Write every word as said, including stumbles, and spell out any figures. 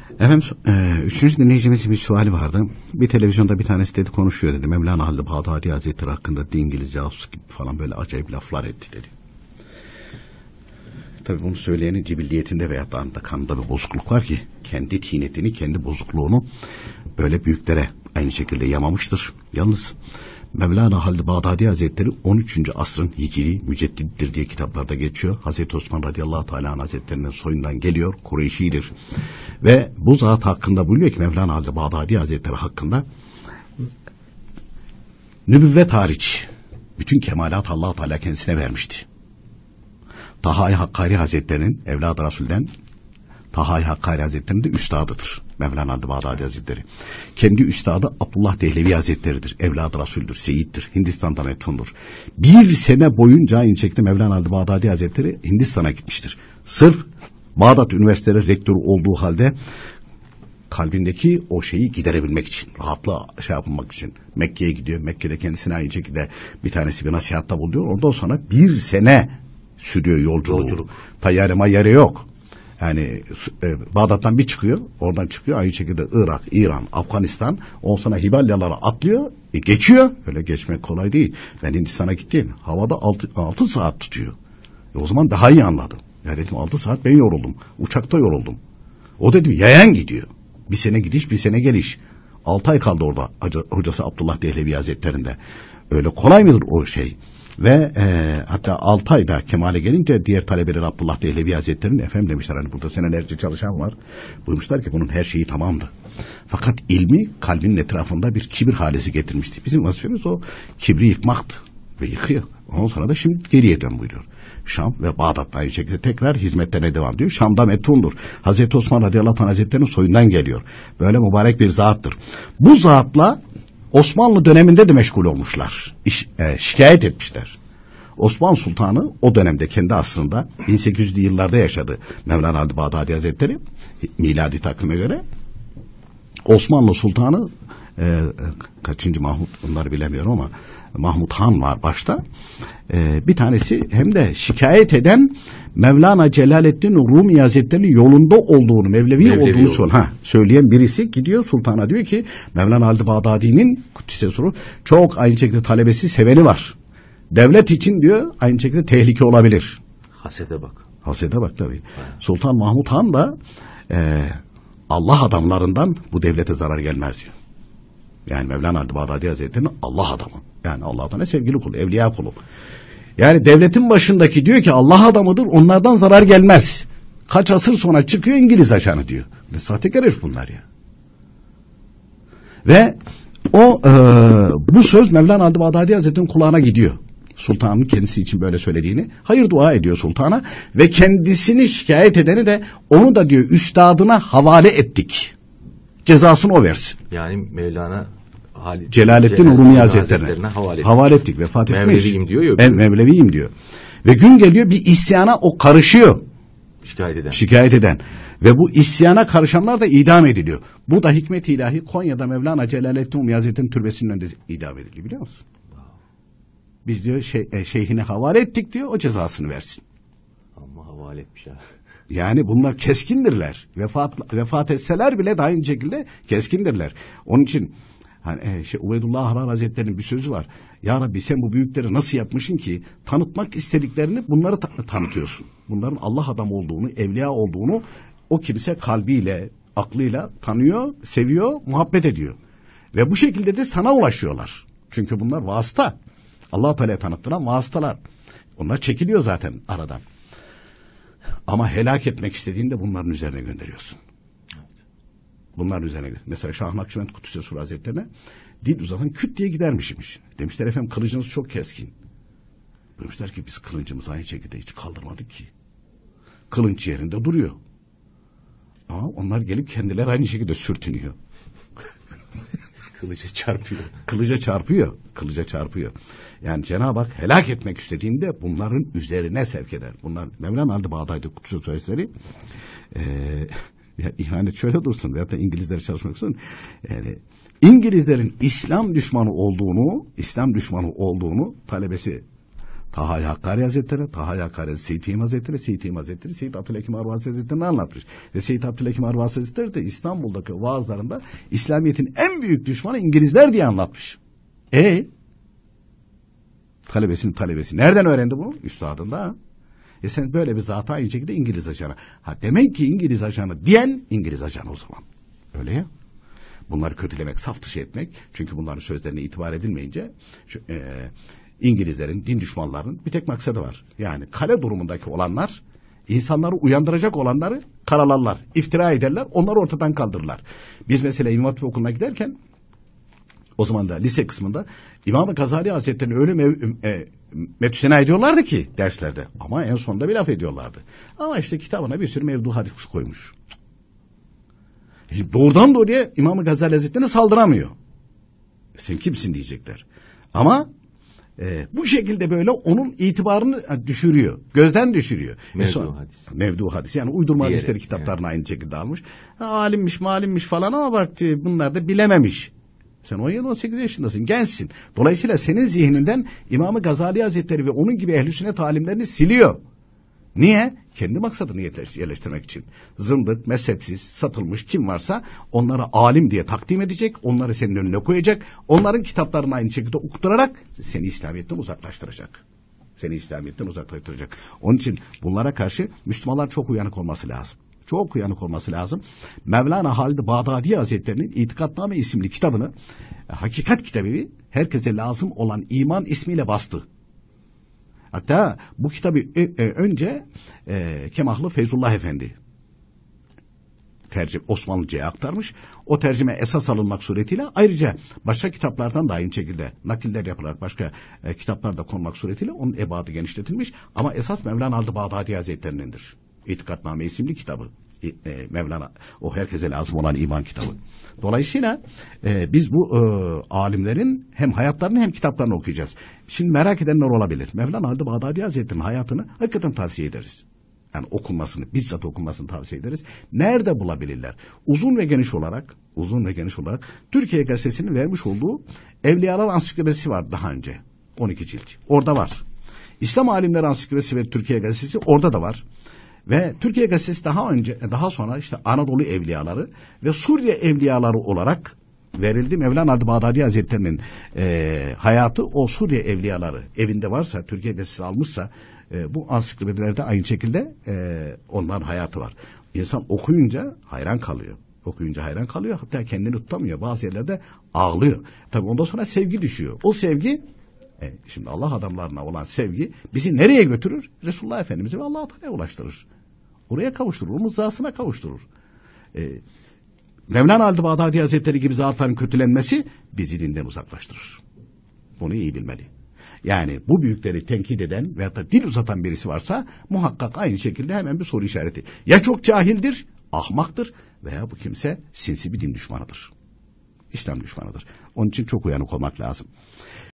Efendim, e, üçüncü dinleyicimizin bir suali vardı. Bir televizyonda bir tanesi dedi, konuşuyor dedi. Mevlana Halid-i Bağdadi Hazretleri hakkında İngiliz casus gibi falan böyle acayip laflar etti dedi. Tabii bunu söyleyenin cibilliyetinde veyahut da anda kanında bir bozukluk var ki kendi tinetini, kendi bozukluğunu böyle büyüklere aynı şekilde yamamıştır. Yalnız Mevlana Halid-i Bağdadi Hazretleri on üçüncü asrın hicri müceddittir diye kitaplarda geçiyor. Hazreti Osman radıyallahu teala anh Hazretleri'nin soyundan geliyor, Kureyşidir. Ve bu zat hakkında buyuruyor ki Mevlana Halid-i Bağdadi Hazretleri hakkında nübüvvet hariç bütün kemalat Allah-u Teala kendisine vermişti. Taha-i Hakkari Hazretleri'nin evladı Resul'den Taha-i Hakkari Hazretleri'nin de üstadıdır Mevlana Halid-i Bağdadi Hazretleri. Kendi üstadı Abdullah Dehlevi Hazretleri'dir. Evladı Resul'dür, seyittir. Hindistan'dan metundur. Bir sene boyunca aynı şekilde Mevlana Halid-i Bağdadi Hazretleri Hindistan'a gitmiştir. Sırf Bağdat Üniversitesi rektörü olduğu halde kalbindeki o şeyi giderebilmek için, rahatla şey yapmak için Mekke'ye gidiyor. Mekke'de kendisine aynı şekilde bir tanesi bir nasihatta buluyor. Ondan sonra bir sene sürüyor yolculuğu. Yolculuk. Tayyare mayyare yok. Yani e, Bağdat'tan bir çıkıyor, oradan çıkıyor aynı şekilde Irak, İran, Afganistan, ondan sonra Himalyalara atlıyor, e, geçiyor. Öyle geçmek kolay değil. Ben Hindistan'a gittim, havada altı saat tutuyor. E, o zaman daha iyi anladım. Ya dedim altı saat ben yoruldum, uçakta yoruldum. O dedim yayan gidiyor. Bir sene gidiş, bir sene geliş. altı ay kaldı orada hocası Abdullah Dehlevi Hazretleri'nde. Öyle kolay mıdır o şey? Ve e, hatta altı ayda kemale gelince diğer talebeleri Abdullah Dehlevi Hazretleri'nin efendim demişler, hani burada senelerce çalışan var. Buyurmuşlar ki bunun her şeyi tamamdı. Fakat ilmi kalbinin etrafında bir kibir halesi getirmişti. Bizim vazifemiz o kibri yıkmaktı ve yıkıyor. Ondan sonra da şimdi geriye dön buyuruyor. Şam ve Bağdat'ta aynı şekilde tekrar hizmetlerine devam ediyor. Şam'da metundur. Hazreti Osman radıyallahu anh Hazretleri'nin soyundan geliyor. Böyle mübarek bir zattır. Bu zatla Osmanlı döneminde de meşgul olmuşlar. İş, e, şikayet etmişler. Osmanlı Sultanı o dönemde kendi asrında bin sekiz yüzlü yıllarda yaşadı. Mevlana Halid-i Bağdadi Hazretleri miladi takvime göre. Osmanlı Sultanı e, kaçıncı Mahmut onları bilemiyorum ama Mahmut Han var başta. E, bir tanesi hem de şikayet eden Mevlana Celaleddin Rumi Hazretleri'nin yolunda olduğunu, Mevlevi, Mevlevi olduğunu söyle, ha, söyleyen birisi gidiyor sultana diyor ki Mevlana Halid-i Bağdadi'nin Kuddise Suru çok aynı şekilde talebesi, seveni var. Devlet için diyor aynı şekilde tehlike olabilir. Hasede bak. Hasede bak tabii. Ha. Sultan Mahmut Han da e, Allah adamlarından bu devlete zarar gelmez diyor. Yani Mevlana Halid-i Bağdadi Hazretleri'nin Allah adamı. Yani Allah'tan ne sevgili kulu, evliya kulu. Yani devletin başındaki diyor ki Allah adamıdır, onlardan zarar gelmez. Kaç asır sonra çıkıyor İngiliz ajanı diyor. Ne sahtekar herif bunlar ya. Ve o e, bu söz Mevlana Halid-i Bağdadi Hazretleri'nin kulağına gidiyor. Sultanın kendisi için böyle söylediğini. Hayır dua ediyor sultana ve kendisini şikayet edeni de onu da diyor üstadına havale ettik. Cezasını o versin. Yani Mevlana Halid, Celaleddin Rumi Hazretlerine havale, havale ettik. Vefat etmiş. Mevleviyim diyor ya. Ben Mevleviyim diyor. Ve gün geliyor bir isyana o karışıyor. Şikayet eden. Şikayet eden. Ve bu isyana karışanlar da idam ediliyor. Bu da hikmet-i ilahi Konya'da Mevlana Celaleddin Rumi Hazretleri'nin türbesinin önünde idam ediliyor biliyor musun? Biz diyor şey, e, şeyhine havale ettik diyor, o cezasını versin. Ama havale etmiş ha. Yani bunlar keskindirler. Vefat, vefat etseler bile de aynı şekilde keskindirler. Onun için hani e, şey, Ubeydullah Ahrar Hazretleri'nin bir sözü var. Ya Rabbi sen bu büyükleri nasıl yapmışsın ki tanıtmak istediklerini bunları ta- tanıtıyorsun. Bunların Allah adamı olduğunu, evliya olduğunu o kimse kalbiyle, aklıyla tanıyor, seviyor, muhabbet ediyor. Ve bu şekilde de sana ulaşıyorlar. Çünkü bunlar vasıta. Allah-u Teala'ya tanıttıran vasıtalar. Onlar çekiliyor zaten aradan. Ama helak etmek istediğinde bunların üzerine gönderiyorsun. Bunların üzerine gönderiyorsun. Mesela Şah Nakşibend Kuddise Suru Hazretlerine dil uzatan küt diye gidermişmiş. Demişler efendim kılıcınız çok keskin. Demişler ki biz kılıncımızı aynı şekilde hiç kaldırmadık ki. Kılınç yerinde duruyor. Ama onlar gelip kendileri aynı şekilde sürtünüyor. Kılıca çarpıyor. Kılıca çarpıyor. Kılıca çarpıyor. Yani Cenab-ı Hak helak etmek istediğinde bunların üzerine sevk eder. Bunlar Mevlana Halid-i Bağdadi Kuddise Sözleri ee, ya ihanet şöyle dursun veyahut da İngilizler çalışmak için yani İngilizlerin İslam düşmanı olduğunu İslam düşmanı olduğunu talebesi Taha Hakkari Hazretleri, Taha Hakkari Seyyid İmam Hazretleri, Seyyid İmam Hazretleri, Seyyid Abdülhakim Arvasi Hazretleri'ni anlatmış. Ve Seyyid Abdülhakim Arvasi Hazretleri de İstanbul'daki vaazlarında İslamiyet'in en büyük düşmanı İngilizler diye anlatmış. E talebesinin talebesi. Nereden öğrendi bunu? Üstadında. E sen böyle bir zata aynı şekilde İngiliz ajanı. Ha demek ki İngiliz ajanı diyen İngiliz ajanı o zaman. Öyle ya. Bunları kötülemek, saf dışı etmek. Çünkü bunların sözlerine itibar edilmeyince şu, e, İngilizlerin, din düşmanlarının bir tek maksadı var. Yani kale durumundaki olanlar, insanları uyandıracak olanları karalarlar, iftira ederler, onları ortadan kaldırırlar. Biz mesela İmam Hatip Okulu'na giderken o zaman da lise kısmında İmam-ı Gazali Hazretleri'ni öyle mev, e, metüsena ediyorlardı ki derslerde. Ama en sonunda bir laf ediyorlardı. Ama işte kitabına bir sürü mevdu hadis koymuş. Şimdi doğrudan doğruya İmam-ı Gazali Hazretleri'ne saldıramıyor. Sen kimsin diyecekler. Ama e, bu şekilde böyle onun itibarını düşürüyor. Gözden düşürüyor. Mevdu son, hadis. Mevdu hadis. Yani uydurma Diyerek, hadisleri kitaplarını yani. aynı şekilde almış. Ha, alimmiş malimmiş falan ama bak bunlar da bilememiş. Sen on yedi on sekiz yaşındasın, gençsin. Dolayısıyla senin zihninden İmam-ı Gazali Hazretleri ve onun gibi ehl-i sünnet alimlerini siliyor. Niye? Kendi maksadını yerleştirmek için. Zındık, mezhepsiz, satılmış kim varsa onlara alim diye takdim edecek, onları senin önüne koyacak, onların kitaplarını aynı şekilde okutturarak seni İslamiyet'ten uzaklaştıracak. Seni İslamiyet'ten uzaklaştıracak. Onun için bunlara karşı Müslümanlar çok uyanık olması lazım. Çok uyanık olması lazım. Mevlana Halid-i Bağdadi Hazretleri'nin İtikadname isimli kitabını, hakikat kitabı, herkese lazım olan iman ismiyle bastı. Hatta bu kitabı e, e, önce e, Kemahlı Feyzullah Efendi tercüme Osmanlıca'ya aktarmış. O tercüme esas alınmak suretiyle ayrıca başka kitaplardan da aynı şekilde nakiller yapılarak başka e, kitaplarda konmak suretiyle onun ebadı genişletilmiş. Ama esas Mevlana Halid-i Bağdadi Hazretleri'nindir. İtikadname isimli kitabı. E, e, Mevlana o herkese lazım olan iman kitabı. Dolayısıyla e, biz bu e, alimlerin hem hayatlarını hem kitaplarını okuyacağız. Şimdi merak edenler olabilir. Mevlana Halid-i Bağdadi Hazretleri'nin hayatını hakikaten tavsiye ederiz. Yani okunmasını, bizzat okunmasını tavsiye ederiz. Nerede bulabilirler? Uzun ve geniş olarak, uzun ve geniş olarak Türkiye Gazetesi'nin vermiş olduğu Evliyalar Ansiklopedisi var daha önce. on iki cilt. Orada var. İslam Alimleri Ansiklopedisi ve Türkiye Gazetesi orada da var. Ve Türkiye Gazetesi daha önce, daha sonra işte Anadolu Evliyaları ve Suriye Evliyaları olarak verildi. Mevlana Halid-i Bağdadi Hazretleri'nin e, hayatı o Suriye Evliyaları evinde varsa, Türkiye Gazetesi almışsa e, bu ansiklopedilerde aynı şekilde e, onların hayatı var. İnsan okuyunca hayran kalıyor. Okuyunca hayran kalıyor. Hatta kendini tutamıyor. Bazı yerlerde ağlıyor. Tabii ondan sonra sevgi düşüyor. O sevgi e, şimdi Allah adamlarına olan sevgi bizi nereye götürür? Resulullah Efendimiz'e ve Allah-u Teala'ya ulaştırır. Oraya kavuşturur. O mızrasına kavuşturur. E, Mevlana Halid-i Bağdadi Hazretleri gibi zatların kötülenmesi bizi dinden uzaklaştırır. Bunu iyi bilmeli. Yani bu büyükleri tenkit eden veyahut da dil uzatan birisi varsa muhakkak aynı şekilde hemen bir soru işareti. Ya çok cahildir, ahmaktır veya bu kimse sinsi bir din düşmanıdır. İslam düşmanıdır. Onun için çok uyanık olmak lazım.